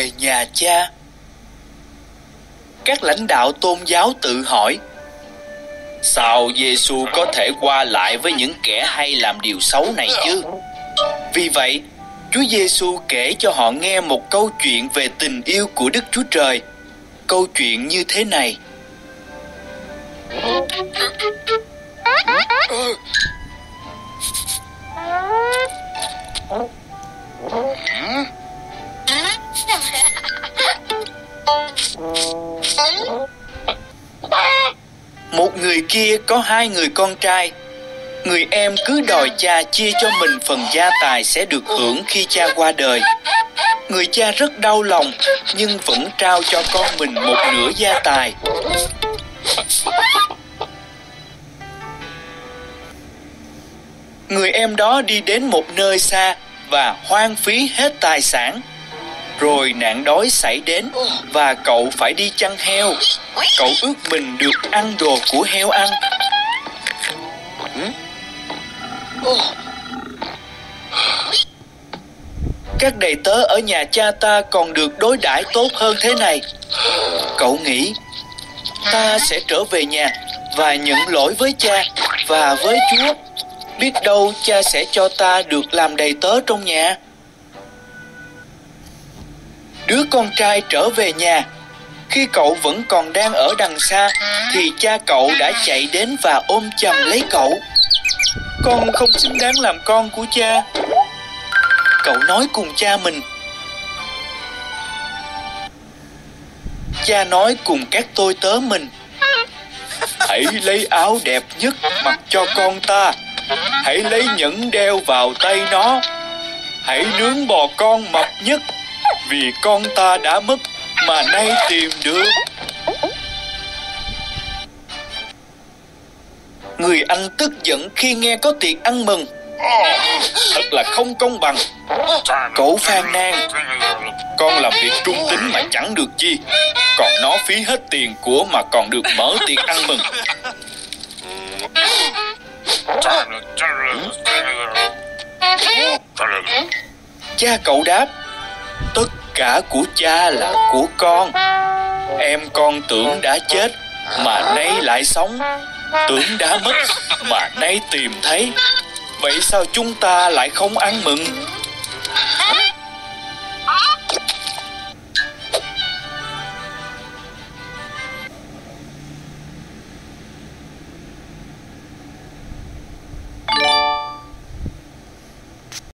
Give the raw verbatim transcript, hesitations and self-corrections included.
về nhà cha. Các lãnh đạo tôn giáo tự hỏi: sao Giêsu có thể qua lại với những kẻ hay làm điều xấu này chứ? Vì vậy, Chúa Giêsu kể cho họ nghe một câu chuyện về tình yêu của Đức Chúa Trời. Câu chuyện như thế này. Một người kia có hai người con trai. Người em cứ đòi cha chia cho mình phần gia tài sẽ được hưởng khi cha qua đời. Người cha rất đau lòng nhưng vẫn trao cho con mình một nửa gia tài. Người em đó đi đến một nơi xa và hoang phí hết tài sản. Rồi nạn đói xảy đến và cậu phải đi chăn heo. Cậu ước mình được ăn đồ của heo ăn. Các đầy tớ ở nhà cha ta còn được đối đãi tốt hơn thế này. Cậu nghĩ, ta sẽ trở về nhà và nhận lỗi với cha và với Chúa. Biết đâu cha sẽ cho ta được làm đầy tớ trong nhà. Đứa con trai trở về nhà. Khi cậu vẫn còn đang ở đằng xa thì cha cậu đã chạy đến và ôm chầm lấy cậu. Con không xứng đáng làm con của cha, cậu nói cùng cha mình. Cha nói cùng các tôi tớ mình: hãy lấy áo đẹp nhất mặc cho con ta. Hãy lấy nhẫn đeo vào tay nó. Hãy nướng bò con mập nhất, vì con ta đã mất mà nay tìm được. Người anh tức giận khi nghe có tiệc ăn mừng. Thật là không công bằng, cậu phàn nàn. Con làm việc trung tín mà chẳng được chi, còn nó phí hết tiền của mà còn được mở tiệc ăn mừng. Cha cậu đáp: tất cả của cha là của con. Em con tưởng đã chết mà nay lại sống, tưởng đã mất mà nay tìm thấy. Vậy sao chúng ta lại không ăn mừng?